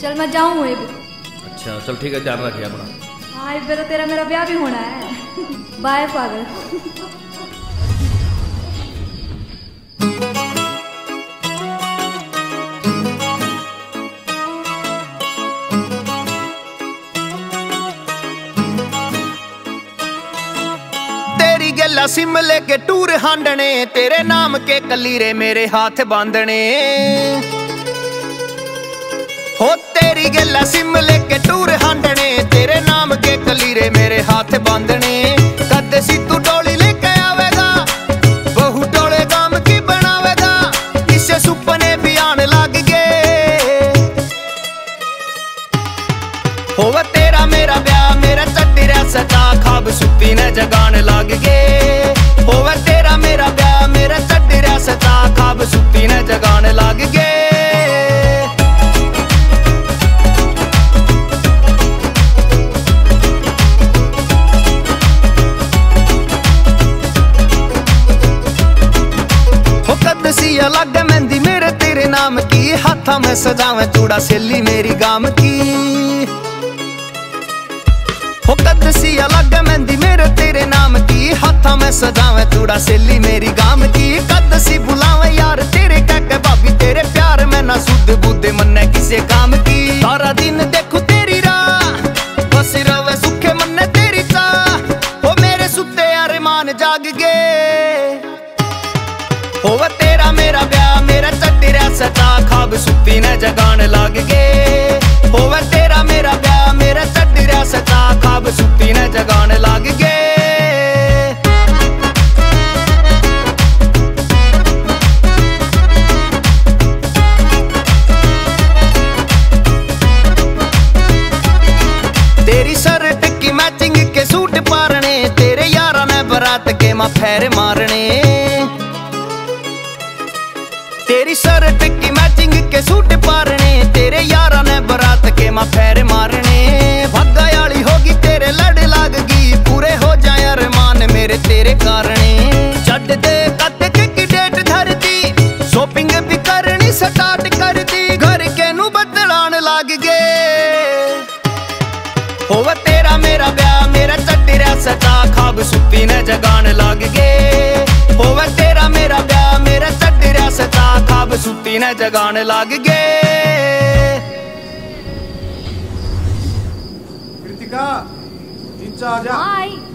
चल मैं जाऊँ भी। अच्छा चल ठीक है, ध्यान रखिए अपना। हाँ इस बार तेरा मेरा ब्याह भी होना है। बाय पागल। तेरी गल्ला सिम लेके टूर हांडने, तेरे नाम के कलीरे मेरे हाथ बांधने। हो तेरी गल्ला सिम लेके टूर हांडने, तेरे नाम के कलीरे मेरे हाथ बांधने। कद सी तू डोली लेके आवेगा, बहु टोले गाम की बनावेगा, इससे सुपने भी आने लग गए। होवे तेरा मेरा ब्याह, मेरा चट्टी रह सचा, खाब सुती ने जगाने लग गए। होवे तेरा मेरा ब्याह, मेरा चट्टी रह सचा, खाब सुती ने जगाने लग गए। अलग मेहंदी मेरे तेरे नाम की, हाथा में सजावे चूड़ा सेली मेरी गाम की। हो कद सी अलग मेहंदी मेरे तेरे नाम की, हाथा में सजावे चूड़ा सेली मेरी गाम की। कद सी बुलावे यार तेरे कहके भाभी, तेरे प्यार में ना सुध बुद्ध मन्ने किसे काम की। सारा दिन देखू तेरी राह, बस रवे सुखे मन्ने तेरी चाह, हो मेरे सुते अरमान जाग गए। होवे तेरा मेरा ब्याह, मेरा चट्टी रह सचा, खाब सुती ने जगाने लग गए। होवे तेरा मेरा ब्याह, मेरा चट्टी रह सचा, खाब सुती ने जगाने लग गए। तेरी शर्ट की मैचिंग के सूट पारने, तेरे यारा ने बारात के मां फेरे मारने। तेरी शर्ट की मैचिंग के सूट पारने, तेरे यारा ने बारात के मां फेरे मारने। भग्गा याली होगी तेरे लड़ लागगी, पूरे हो जाए अरमान मेरे तेरे कारणे। छड़ दे कद की डेट धर दी, शॉपिंग भी करनी स्टार्ट कर दी, घर के नू बदलान लग गए। होवे तेरा मेरा ब्याह, मेरा चट्टी रह सचा, खाब सुती ने जगाने लग गए। होवे तेरा मेरा ब्याह, मेरा चट्टी रह सचा, खाब सुती ने जगाने लग गए। कृतिका, नीचे आ जा। हाय।